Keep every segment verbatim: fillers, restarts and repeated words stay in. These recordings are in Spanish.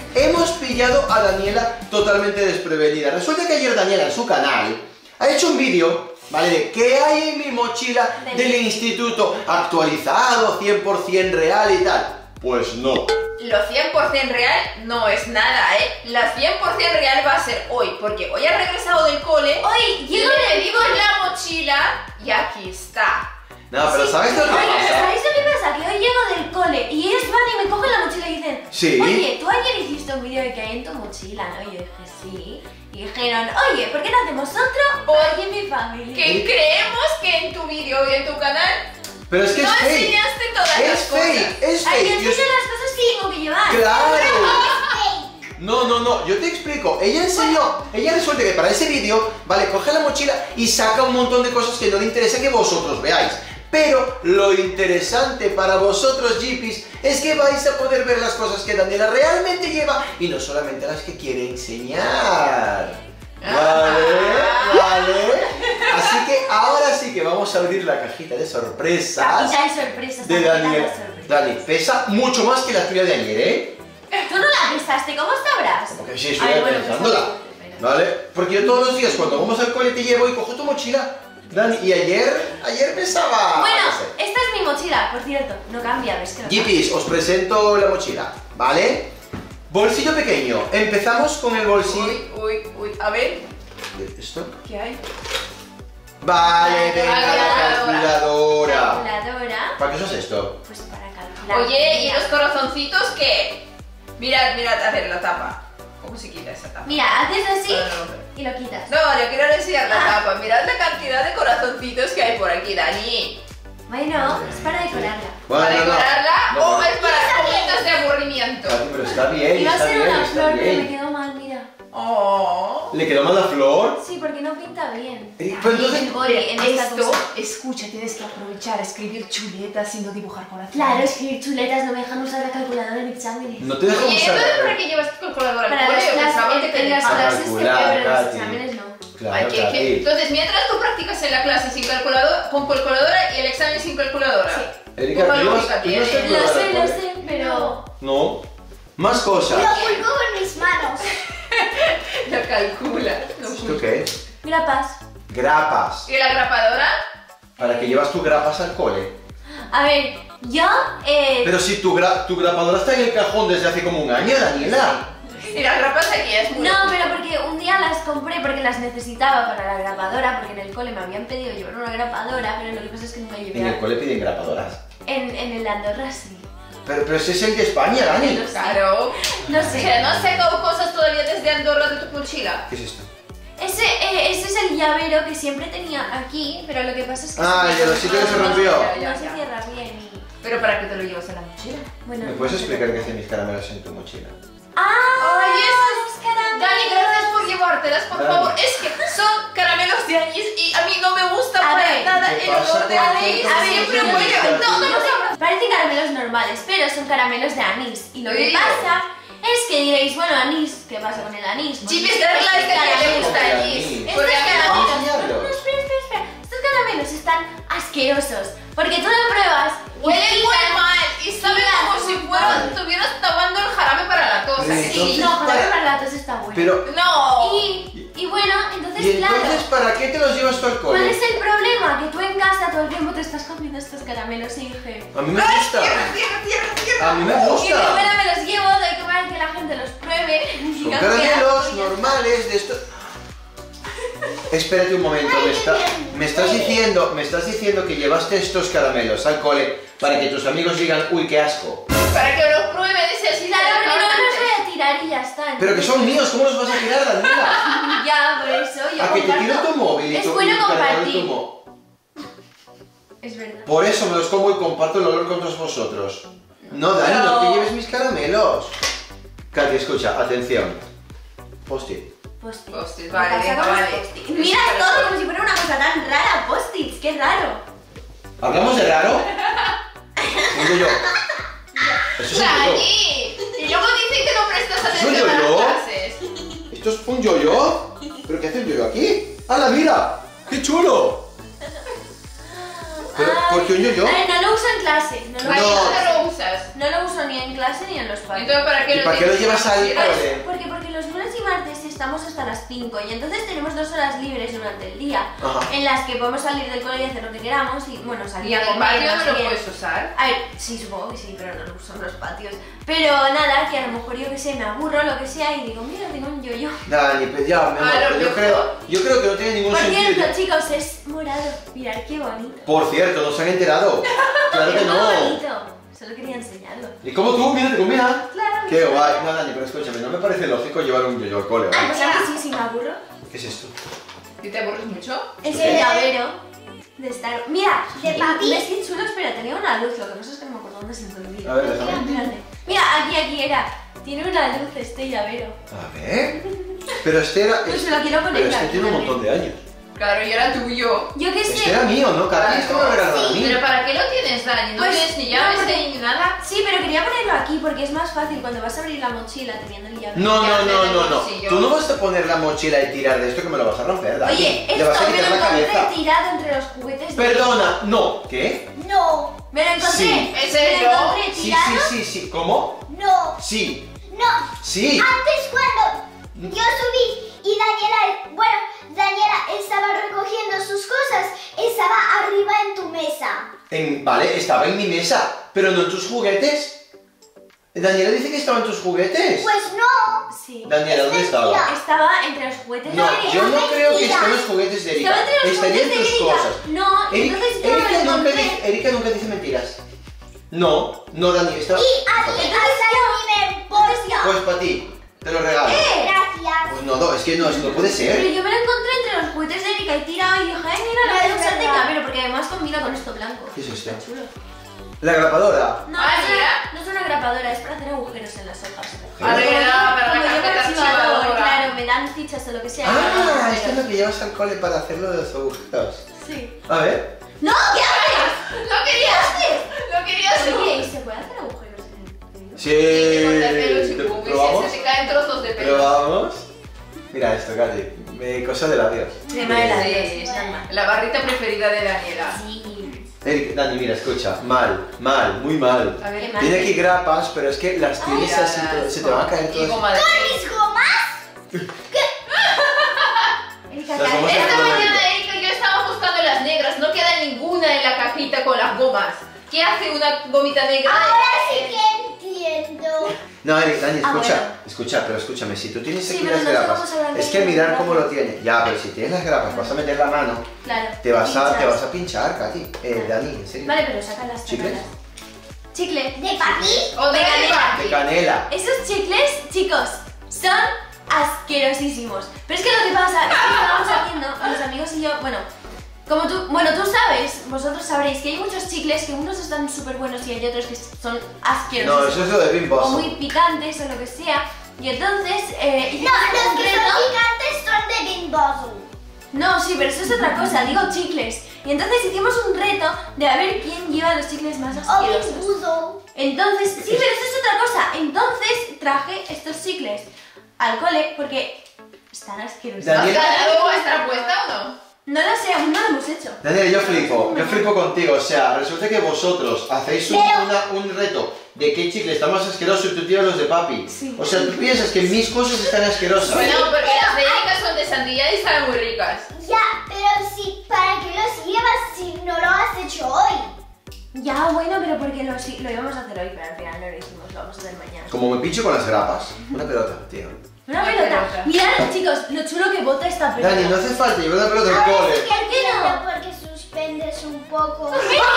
hemos pillado a Daniela totalmente desprevenida. Resulta que ayer Daniela en su canal ha hecho un vídeo, ¿vale? De qué hay en mi mochila del instituto, actualizado, cien por cien real y tal. Pues no. Lo cien por cien real no es nada, ¿eh? La cien por cien real va a ser hoy, porque hoy ha regresado del cole. Hoy y le pedimos la mochila y aquí está. No, pero ¿sabes lo que Oye, pasa? ¿sabéis lo que pasa? Que hoy llego del cole y ellos van y me cogen la mochila y dicen: Sí. Oye, tú ayer hiciste un vídeo de que hay en tu mochila, ¿no? Y yo dije: sí. Y dijeron: oye, ¿por qué no hacemos otro? Oye, mi familia. Que creemos que en tu vídeo y en tu canal Pero es que no es fake. enseñaste todas Es las fake, cosas. es Ay, yo fake. enseño las cosas que tengo que llevar. ¡Claro! No, no, no, yo te explico. Ella enseñó, ella resulta que para ese vídeo, vale, coge la mochila y saca un montón de cosas que no le interesa que vosotros veáis. Pero lo interesante para vosotros, Jeepies, es que vais a poder ver las cosas que Daniela realmente lleva y no solamente las que quiere enseñar. ¿Vale? ¿Vale? Así que ahora sí que vamos a abrir la cajita de sorpresas. Cajita de sorpresas. De cajita Daniel. de sorpresas. Dani, pesa mucho más que la tuya de ayer, ¿eh? Tú no la pesaste, ¿cómo sabrás? Porque sí, A estoy ver, bueno, pensándola. pues, ¿Vale? Porque yo todos los días cuando vamos al cole te llevo y cojo tu mochila. Dani, y ayer, ayer pesaba... Bueno, no sé. esta es mi mochila, por cierto. No cambia, ¿ves que no? Jeepies, os presento la mochila, ¿vale? Bolsillo pequeño. Empezamos con el bolsillo... Uy, uy, uy. A ver, ¿Esto? ¿qué hay? Vale, venga, la Calculadora. calculadora. Calculadora. ¿Para qué usas esto? Pues para calcular. Oye, ¿y los corazoncitos qué? Mirad, mirad, a ver la tapa. ¿Cómo se quita esa tapa? Mira, haces así No, no, no. y lo quitas. No, yo quiero enseñar la Ah. tapa. Mirad la cantidad de corazoncitos que hay por aquí, Dani. Bueno, es para decorarla. Bueno, ¿Para no, no. decorarla No, o no. es para momentos de aburrimiento? Dani, pero está bien, Iba a está ser bien, una está flor, pero me bien. quedó mal, mira. Oh. ¿Le quedó mal la flor? Sí, porque no pinta bien. Eh, Pero Ahí entonces... el boli, en esta Esto, cosa. escucha, tienes que aprovechar a escribir chuletas y no dibujar corazones. Claro, escribir chuletas no me dejan usar la calculadora en exámenes. No te dejo Oye, usar... entonces ¿para qué llevas calculadora al Para cole? las Yo pensaba clases, que en, te en las dejaban. clases se calcular, puede, pero en los Katy. exámenes no. Claro, Ay, que- que- Katy. Entonces, mientras tú practicas en la clase sin calculadora, con calculadora y el examen sin calculadora. Sí. Erika, ¿Cómo ¿tú llevas- lógica tú llevas tiene? Lo calculadora sé, al lo cole? sé, pero... No. Más cosas. pulgo con mis manos. La calcula. No ¿Esto funciona. qué es? Grapas. Grapas. ¿Y la grapadora? ¿Para que llevas tus grapas al cole? A ver, yo... Eh, Pero si tu, gra tu grapadora está en el cajón desde hace como un año, Daniela. Y las grapas aquí es muy... No, pero porque un día las compré porque las necesitaba para la grapadora, porque en el cole me habían pedido llevar una grapadora, pero lo que pasa es que nunca llevé En el a... cole piden grapadoras. En, en el Andorra sí. Pero, pero ese es el de España, Dani. No sé. Claro. No O sea, sé. ¿no has sacado cosas todavía desde Andorra de tu mochila? ¿Qué es esto? Ese, eh, ese es el llavero que siempre tenía aquí, pero lo que pasa es que... Ah, se ya lo sitio que se rompió. No se cierra bien y... ¿Pero para qué te lo llevas en la mochila? Bueno, ¿Me puedes no sé. explicar qué hacen mis caramelos en tu mochila? ¡Ah! Ay, esos caramelos! Dani, gracias por llevártelas, por Dani. favor. Es que son caramelos de anís y a mí no me gusta A para ver, nada ¿qué el pasa olor de con anís. tantos Siempre anís? huele. No, no, no. Parecen caramelos normales, pero son caramelos de anís. Y lo que Sí. pasa es que diréis, bueno, anís, ¿qué pasa con el anís? Jimmy, Pues esta es la estos que le caramelos- gusta Porque anís. anís. Estos Porque a mí no. caramelos, no, enseñarlos. no, espera, espera, espera. Estos caramelos están asquerosos. Porque tú lo pruebas y Huelen muy pican- mal y saben pican como si un fuera, montón. estuvieras tomando el jarabe para la tos. Pero ¿a que sí? entonces- No, para- para para la tos está bueno. Pero... No. Y, y bueno, entonces, ¿Y entonces claro. para qué te los llevas tú al ¿Cuál cole? es el problema? Que tú en casa todo el tiempo te estás comiendo estos caramelos y dije... A mí me gusta. Tierra, tierra, tierra, tierra. A mí me Y que gusta. fuera me los llevo, doy que para que la gente los pruebe. Son digan que caramelos asco, y ya normales de estos... Espérate un momento, me, está- me estás diciendo, me estás diciendo que llevaste estos caramelos al cole para que tus amigos digan, uy, qué asco. Para que los prueben ese así. está. Claro, pero no me los voy a tirar y ya está. Pero que son míos, ¿cómo los vas a tirar, Daniela? Ya, por eso yo A que te comparto. tiro tu móvil y Es tu bueno y tu cargador y compartir. tu mo- Es verdad. Por eso me los como y comparto el olor con todos vosotros. No, Dani, no No. te lleves mis caramelos. Katy, escucha, atención. Post-it. Post-it. Post-it, Me vale, pasa venga, con los vale. post-it. Mira todo como si fuera una cosa tan rara, post-its, qué raro. ¿Hablamos de raro? Digo yo. Eso es un yo-yo. Dani. Y luego dicen que no prestas ¿Es un atención a yo-yo? las clases. ¿Esto es un yo-yo? ¿Pero qué hace el yo-yo aquí? ¡Hala, mira! ¡Qué chulo! ¿Pero Ay, por qué un yo-yo? ay, no lo uso en clase. No lo, Vale, No. ¿dónde lo usas? no lo uso ni en clase clase ni en los patios. Entonces, ¿para qué ¿Y lo para qué lo tienes? llevas al Si eres- cole? Porque, porque los lunes y martes estamos hasta las cinco y entonces tenemos dos horas libres durante el día Ajá. en las que podemos salir del cole y hacer lo que queramos y bueno, Y salir en a el comer, patio no no sé lo qué. puedes usar. A ver, sí, supongo que sí, pero no lo uso en los patios. Pero nada, que a lo mejor yo que sé, me aburro, lo que sea, y digo, mira, tengo un yo-yo. Dani, pues ya, mi amor, A lo pero yo mejor. creo, yo creo que no tiene ningún Por sentido. cierto, chicos, es morado. Mirad qué bonito. Por cierto, no se han enterado. Claro que Es muy no. bonito. Solo quería enseñarlo. ¿Y cómo tú? Mira, te combina. Claro. Qué guay. No, Dani, pero escúchame, no me parece lógico llevar un yo-yo al cole, Ah, ¿vale? pues a mí sí, sí me aburro. ¿Qué es esto? ¿Y te aburres mucho? Es ¿Qué? el llavero de estar... Mira, ¿De eh, papi? ¿ves qué chulo? Espera, tenía una luz, lo que pasa es que no me acuerdo dónde se me olvidó. A ver, déjame. Espérate. Mira, aquí, aquí era. Tiene una luz este llavero. A ver. Pero este era. Pues se lo quiero poner Pero este aquí tiene un también. montón de años. Claro, y era tuyo. Yo qué sé. Este era mío, ¿no? Katy, esto me lo regalaron a mí. ¿Pero para qué lo tienes, Dani? ¿No Pues, tienes ni no, llaves porque- ni nada? Sí, pero quería ponerlo aquí porque es más fácil cuando vas a abrir la mochila teniendo el llavero. No, no, Ya, no, en el no, no. bolsillo. Tú no vas a poner la mochila y tirar de esto que me lo vas a romper, Dani. Oye, Le esto vas a me lo quitar la encontré cabeza. tirado entre los juguetes de... Perdona, no. ¿Qué? No, Me lo encontré. Sí. ¿En serio? Me lo encontré Sí, tirado. sí, sí, sí. ¿Cómo? no, Sí. no. Sí. Antes cuando yo subí y Daniela, bueno, Daniela estaba recogiendo sus cosas, estaba arriba en tu mesa. En- vale, estaba en mi mesa, pero no en tus juguetes. Daniela dice que estaba en tus juguetes. Pues no. Sí. Daniela, ¿dónde es estaba? mentira. Estaba entre los juguetes No, de Erika. yo no mentira. creo que esté en los juguetes de Erika. Estaba entre los Estaría en juguetes de tus Erika. cosas. No, Eri- entonces yo me Erika, lo nunca encontré. dice, Erika nunca dice mentiras. No, no, Dani, estaba... Y a mí hasta ni me importa. Pues para ti, te lo regalo. Gracias. Pues no, no, es que no, eso no puede Pero ser. yo me lo encontré entre los juguetes de Erika y tirado y dije, ay, mira, lo No voy a es usar de verdad. llavero porque además combina con esto blanco. ¿Qué es esto? Está chulo. La grapadora. No, Ah, no, es mira. una, no es una grapadora, es para hacer agujeros en las hojas. Arreglada para Como la yo carpeta archivador, archivadora. claro, me dan fichas o lo que sea. Ah, y hago esto es agujeros. lo que llevas al cole para hacerlo de los agujeros. Sí. A ver. ¡No! ¿Qué haces? ¡Lo querías! ¡Lo querías! Oye, ¿y se puede hacer agujeros en el Sí. Que corta pelo, chico, ¿Lo que probamos? se te caen trozos de pelo. ¿Probamos? Mira esto, Katy. Me cosa de labios. Crema de labios, Sí, está mal. la barrita preferida de Daniela. Sí. Erika, Dani, mira, escucha. Mal, mal, muy mal. A ver, Qué mal. Tiene aquí grapas, pero es que las tienes mira, así, todo- se te van a caer y todas. goma de ¿Mis gomas? Erika, Las vamos a Esta hacer. mañana Erika y yo estábamos buscando las negras, no queda ninguna en la cajita con las gomas. ¿Qué hace una gomita negra? Ahora sí que entiendo. No, Erika, Dani, Ah, escucha, bueno. escucha, pero escúchame, si tú tienes Sí, aquí pero las no grapas, estamos hablando es de que las mirar grapas. cómo lo tiene. Ya, pero si tienes las grapas, vas a meter la mano, Claro. te vas a, te pinchas. vas a pinchar, Katy. Eh, Dani, en serio. Vale, pero sácalas, ¿Chicles? sácalas. Chicle. ¿De papi? O de De canela. De canela. Esos chicles, chicos, son asquerosísimos. Pero es que lo que pasa es que estábamos haciendo, mis amigos y yo, bueno, como tú, bueno, tú sabes, vosotros sabréis que hay muchos chicles que unos están súper buenos y hay otros que son No, asquerosos. eso es lo de Bimbo. O muy picantes o lo que sea. Y entonces, eh, No, hicimos los un que reto. son picantes son de Bing Bozzo. No, sí, pero eso es otra cosa, digo chicles. Y entonces hicimos un reto de a ver quién lleva los chicles más O Bing asquerosos. Bozzo. Entonces, sí, pero eso es otra cosa. Entonces traje estos chicles al cole porque están asquerosos. Daniel- ¿La goma está puesta o no? No lo sé, aún no lo hemos hecho. Daniel, yo flipo, yo flipo contigo, o sea, resulta que vosotros hacéis un, Pero- una- un reto de qué chicle está más asqueroso y tú tiras los de papi. Sí. O sea, tú piensas que mis cosas están asquerosas. Bueno, porque las de Erika son de sandía y están muy ricas. Ya, pero sí, ¿para qué los llevas si no lo has hecho hoy? Ya, bueno, pero porque lo, sí, lo íbamos a hacer hoy, pero al final no lo hicimos, lo vamos a hacer mañana. Como me pincho con las grapas, una pelota, tío. Una Una pelota. pelota. Mirad, chicos, lo chulo que bota esta pelota. Dani, no hace falta llevar una pelota al Ahora cole. sí que entiendo porque suspendes un poco.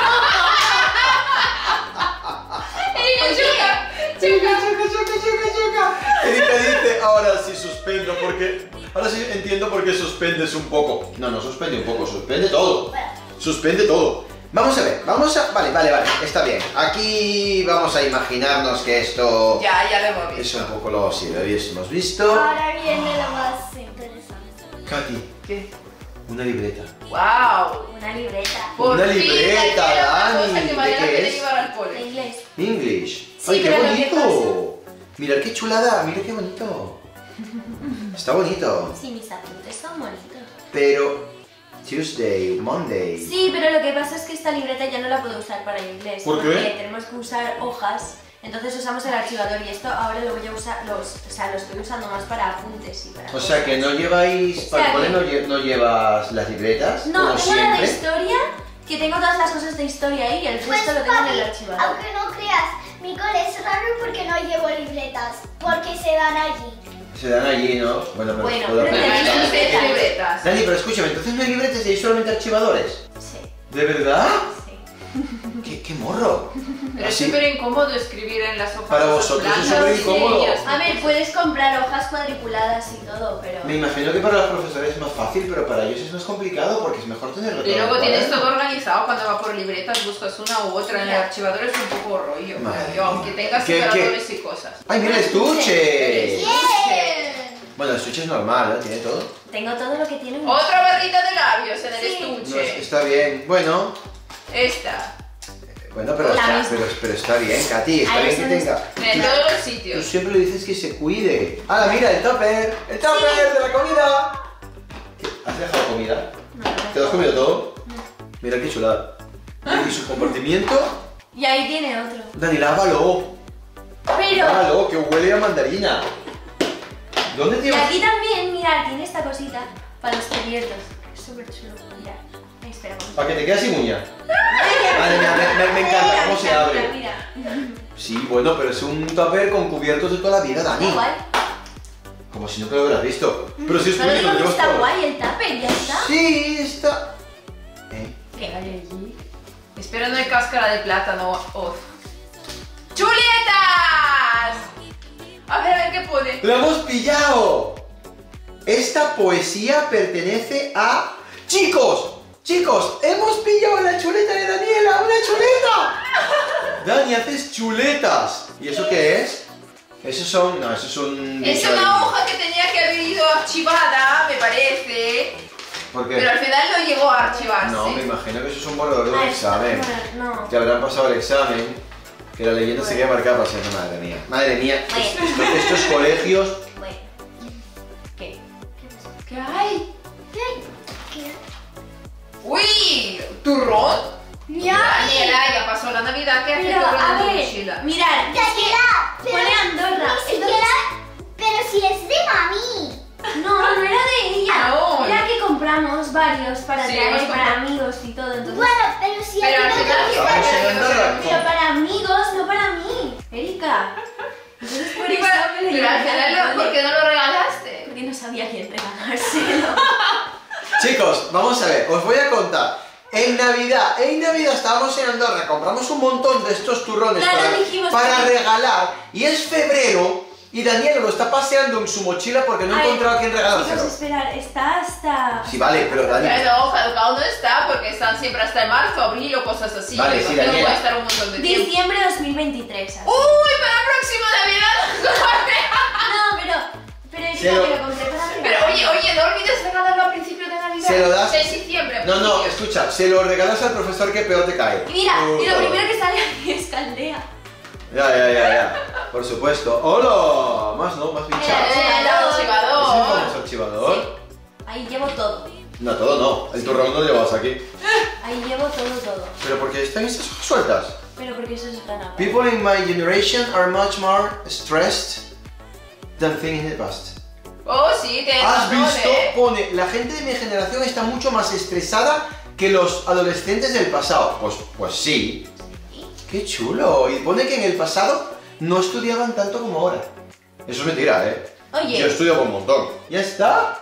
Erika, choca, Choca, choca. choca, choca, choca, choca. Erika dice, ahora sí suspendo porque... Ahora sí entiendo por qué suspendes un poco. No, no suspende un poco, suspende todo. Suspende todo. Vamos a ver, vamos a... Vale, vale, vale, está bien. Aquí vamos a imaginarnos que esto... Ya, ya lo hemos Es visto. un poco lo... Sí, lo habíamos visto. Ahora viene lo más interesante. Katy, ¿Qué? una libreta. ¡Wow! Una libreta. Por Una fin, libreta, Daniela, una Dani, cosa que ¿de mañana qué tiene es? que llevar al De cole. inglés. English. Sí, ¡Ay, qué pero lo que bonito! Mira qué chulada, mira qué bonito. Está bonito. Sí, mis apuntes son bonitos. Pero... Tuesday, Monday... Sí, pero lo que pasa es que esta libreta ya no la puedo usar para inglés. ¿Por qué? Porque tenemos que usar hojas Entonces usamos el archivador y esto ahora lo voy a usar, los, o sea, lo estoy usando más para apuntes y para... O sea que no lleváis, O sea para que- poner no, lle- no llevas las libretas, No, como tengo la de siempre. historia, que tengo todas las cosas de historia ahí y el Pues resto lo tengo en el papi, archivador. aunque no creas, mi cole es raro porque no llevo libretas, porque se dan allí. Se dan allí, ¿no? Bueno, pero Bueno, puedo pero Pero pensar. tenéis no sé libretas. libretas. Dani, pero escúchame, entonces no hay libretas y hay solamente archivadores. Sí, ¿De verdad? sí. ¿Qué, qué morro? Pero es Así- súper incómodo escribir en las hojas. Para esas vosotros es blancas. súper incómodo. Sí, A ver, puedes comprar hojas cuadriculadas y todo, pero... Me imagino que para los profesores es más fácil, pero para ellos es más complicado porque es mejor tenerlo todo. Y luego en tienes cuaderno. todo organizado cuando va por libretas, buscas una u otra en el Ya. archivador, es un poco rollo. Madre creo yo, aunque mía. tengas ¿Qué- separadores y cosas. ¡Ay, mira el estuche! ¡Bien! Bueno, el estuche es normal, ¿no? Tiene todo. Tengo todo lo que tiene un... Otra barrita de labios en el Sí. No, estuche. está bien. Bueno, Esta. bueno, pero, La está, misma. pero, pero está bien, Katy, está Ahí bien que está, tenga. En todos los Tú sitios. siempre le dices que se cuide. ¡Ah, mira, el tupper! ¡El tupper de la comida! ¿Qué? ¿Has dejado comida? No, ¿Te lo has comido todo? No. Mira qué chulada. ¿Y su compartimiento? Y ahí tiene otro. Dani, lávalo. Pero... Lávalo, que huele a mandarina. ¿Dónde Y tienes? aquí también, mira, tiene esta cosita para los cubiertos. Es súper chulo. Mira. Ay, espera, vamos. Para que te quede sin uña. Madre mía, me, me- me encanta cómo se Mira, abre. Mira, mira. Sí, bueno, pero es un tupper con cubiertos de toda la vida, Dani. Igual. Como si no te lo hubieras visto. Pero si es Solo tuyo, digo lo que llevas está todo. guay el tupper, ya está. Sí, está. ¿Eh? Pégale allí. Espero no hay cáscara de plátano. Oh. ¡Chuletas! A ver, a ver qué pone. ¡Lo hemos pillado! Esta poesía pertenece a... ¡Chicos! ¡Chicos! ¡Hemos pillado la chuleta de Daniela! ¡Una chuleta! Dani, haces chuletas. ¿Y eso qué es? Esos son... No, esos son... Es una hoja que tenía que haber ido archivada, me parece. ¿Por Pero qué? al final no llegó a archivarse. No, me imagino que eso es un borrador de un Ah, examen. bueno, no. Te habrán pasado el examen. Que la leyenda se queda marcada para siempre. Madre mía. Madre mía. Bueno. Estos, estos colegios... Bueno. ¿Qué? ¿Qué hay? ¿Qué? ¡Uy! ¿Turrón? ¡Ya! Daniela, ya pasó la Navidad, ¿qué hace Pero, turrón a en tu ver, mochila? mirad, es que Daniela, pero pone Andorra. ni siquiera... Pero si es de mami. No, no era de ella. No. Era que compramos varios para Sí, traer hemos para comprado. amigos y todo. Entonces... Bueno, pero si Pero a al ti no final, te ¿qué gusta... Vamos en Andorra. Pero para amigos, no para mí. Erika. Entonces por eso me lo Pero al llevé final, al ¿por cole. qué no lo regalaste? Porque no sabía quién regalárselo. Chicos, vamos a ver, os voy a contar. En Navidad, en Navidad estábamos en Andorra, compramos un montón de estos turrones Claro, para, dijimos para que- regalar. Y es febrero y Daniel lo está paseando en su mochila porque no ha Ay, encontrado a quién regalárselo. Chicos, esperar, está hasta... Sí, vale, pero Dani... Pero caducado no está porque están siempre hasta el marzo, abril o cosas así. Vale, Yo sí, creo que Daniela. puede estar un montón de tiempo. Diciembre dos mil veintitrés. así. ¡Uy! ¡Para la próxima Navidad! No, pero... Pero Erika, Se lo- que lo compré para regalar. Pero oye, oye, no olvides regalarlo a principios de Navidad. Se lo das- En diciembre. a No, no, principios. escucha, se lo regalas al profesor que peor te cae. Y mira, y lo Uh, primero que sale aquí es Caldea. Ya, ya, ya, ya. Por supuesto. ¡Hola! Más no, más Mira, pinchado. Eh, el ¿Es el archivador. famoso archivador? Ahí llevo todo. No, todo no. El turrón no lo llevas aquí. Ahí llevo todo, todo. Pero porque están estas hojas sueltas. Pero porque eso es tan aparte. People in my generation are much more stressed than things in the past. Oh, sí, tienes ¿Has razón, visto? eh. Pone, la gente de mi generación está mucho más estresada que los adolescentes del pasado. Pues, pues sí. Qué chulo. Y pone que en el pasado no estudiaban tanto como ahora. Eso es mentira, ¿eh? Oye. Yo estudiaba un montón. ¿Ya está?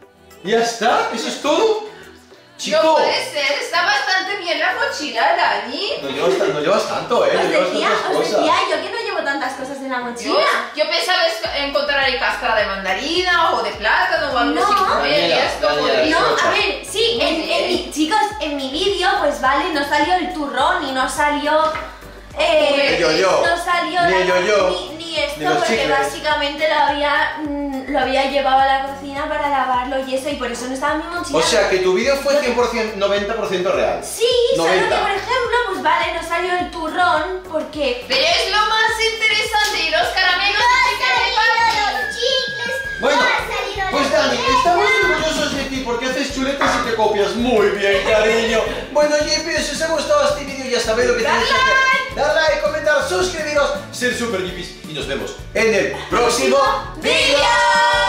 ¿Ya está? ¿Eso es todo? Chico. No puede ser, está bastante bien la mochila, Dani. No llevas, tan- no llevas tanto, ¿eh? Os No llevas decía, tantas os cosas. decía yo que no llevo tantas cosas en la Yo, mochila. yo pensaba es- encontrar ahí cáscara de mandarina o de plátano o algo No. así que comer y Daniela, esto. Daniela, y- No, escucha. a ver, sí, Muy en, en bien. mi, chicos, en mi vídeo, pues vale, no salió el turrón y no salió. Eh, Ni el yo-yo. No salió Ni la- el yo-yo. ni, ni esto, Ni los porque chicles. básicamente lo había, mm, lo había llevado a la cocina para lavarlo y eso, y por eso no estaba en mi mochila. O sea que tu vídeo fue cien por ciento, noventa por ciento real. Sí, solo que noventa. por ejemplo, pues vale, no salió el turrón porque. Pero es lo más interesante y los caramelos ¡No de chicle de han salido papi. los chicles! Bueno, ¡No han salido pues los Dani, chicles! estamos orgullosos de ti porque haces chuletas y te copias muy bien, cariño. Bueno, J P, si os ha gustado este vídeo ya sabéis lo que tenéis que hacer. Dar like, comentar, suscribiros ser super hippies y nos vemos en el próximo vídeo.